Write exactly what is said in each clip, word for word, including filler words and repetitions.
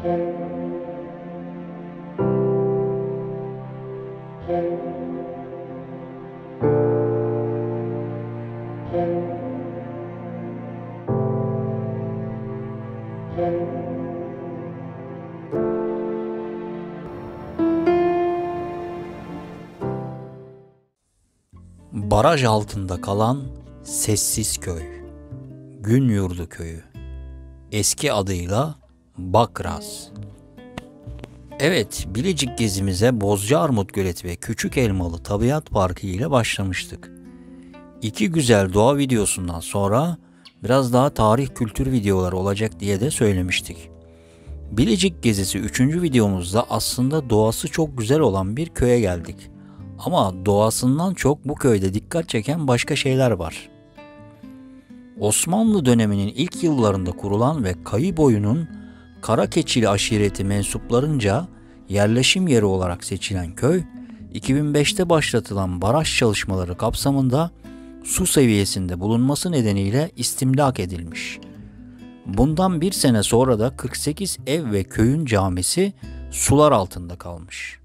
Baraj altında kalan sessiz köy, Günyurdu köyü, eski adıyla Bakraz. Evet, Bilecik gezimize Bozcaarmut Göleti ve Küçük Elmalı Tabiat Parkı ile başlamıştık. İki güzel doğa videosundan sonra biraz daha tarih kültür videoları olacak diye de söylemiştik. Bilecik gezisi üçüncü videomuzda aslında doğası çok güzel olan bir köye geldik. Ama doğasından çok bu köyde dikkat çeken başka şeyler var. Osmanlı döneminin ilk yıllarında kurulan ve Kayıboyu'nun Karakeçili aşireti mensuplarınca yerleşim yeri olarak seçilen köy, iki bin beşte başlatılan baraj çalışmaları kapsamında su seviyesinde bulunması nedeniyle istimlak edilmiş. Bundan bir sene sonra da kırk sekiz ev ve köyün camisi sular altında kalmış.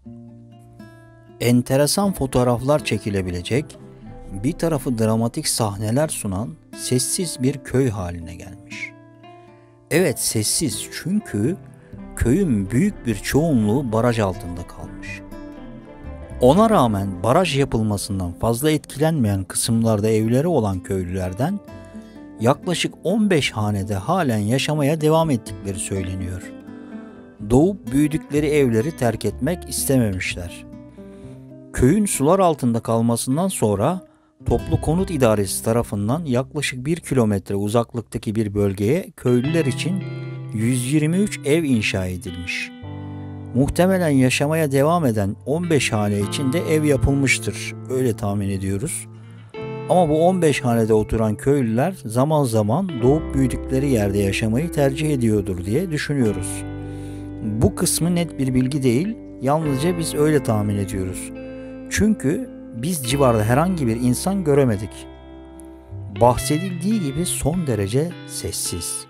Enteresan fotoğraflar çekilebilecek, bir tarafı dramatik sahneler sunan sessiz bir köy haline gelmiş. Evet, sessiz, çünkü köyün büyük bir çoğunluğu baraj altında kalmış. Ona rağmen baraj yapılmasından fazla etkilenmeyen kısımlarda evleri olan köylülerden yaklaşık on beş hanede halen yaşamaya devam ettikleri söyleniyor. Doğup büyüdükleri evleri terk etmek istememişler. Köyün sular altında kalmasından sonra Toplu Konut İdaresi tarafından yaklaşık bir kilometre uzaklıktaki bir bölgeye köylüler için yüz yirmi üç ev inşa edilmiş. Muhtemelen yaşamaya devam eden on beş hane için de ev yapılmıştır, öyle tahmin ediyoruz. Ama bu on beş hanede oturan köylüler zaman zaman doğup büyüdükleri yerde yaşamayı tercih ediyordur diye düşünüyoruz. Bu kısmı net bir bilgi değil, yalnızca biz öyle tahmin ediyoruz. Çünkü biz civarda herhangi bir insan göremedik. Bahsedildiği gibi son derece sessiz.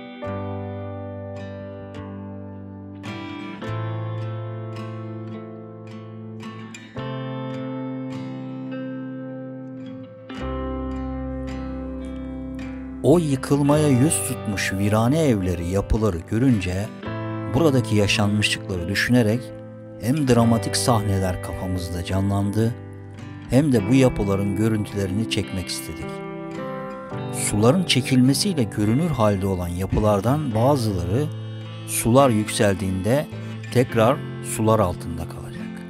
O yıkılmaya yüz tutmuş virane evleri, yapıları görünce buradaki yaşanmışlıkları düşünerek hem dramatik sahneler kafamızda canlandı, hem de bu yapıların görüntülerini çekmek istedik. Suların çekilmesiyle görünür halde olan yapılardan bazıları sular yükseldiğinde tekrar sular altında kalacak.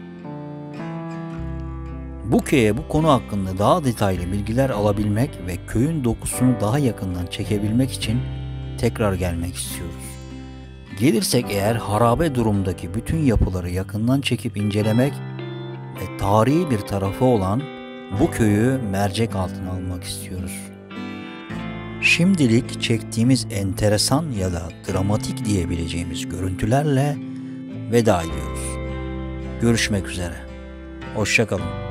Bu köye bu konu hakkında daha detaylı bilgiler alabilmek ve köyün dokusunu daha yakından çekebilmek için tekrar gelmek istiyoruz. Gelirsek eğer harabe durumdaki bütün yapıları yakından çekip incelemek ve tarihi bir tarafı olan bu köyü mercek altına almak istiyoruz. Şimdilik çektiğimiz enteresan ya da dramatik diyebileceğimiz görüntülerle veda ediyoruz. Görüşmek üzere. Hoşça kalın.